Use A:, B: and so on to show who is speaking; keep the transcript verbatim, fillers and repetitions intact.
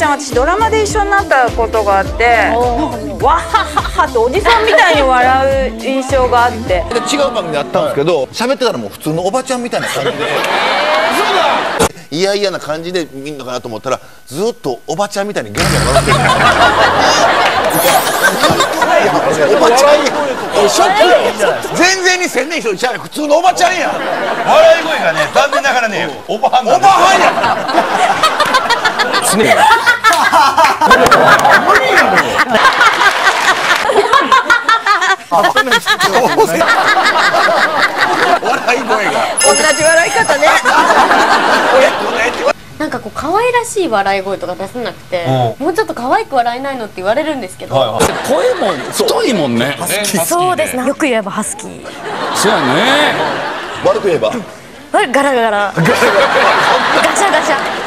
A: ちゃん、私ドラマで一緒になったことがあって、わはははっておじさんみたいに笑う印象があって、
B: で違う番組であったんですけど、喋ってたらもう普通のおばちゃんみたいな感じで、いやいやな感じで見んのかなと思ったら、ずっとおばちゃんみたいにギャンギャン笑ってる。おばちゃんや、ショックよ。全然にせんねん人ちゃう、普通のおばちゃんや。
C: 笑い声がね、残念ながらね、おばはんなんですよ。
B: おばはんや。常に。無理やろ。笑い声が。
A: 同じ笑い方ね。
D: なんかこう可愛らしい笑い声とか出せなくて、もうちょっと可愛く笑えないのって言われるんですけど、
E: 声も太いもんね。
D: そうですね。よく言えばハスキー。
E: そうやね。
B: 悪く言えば。
D: ガラガラ。ガシャガシャ。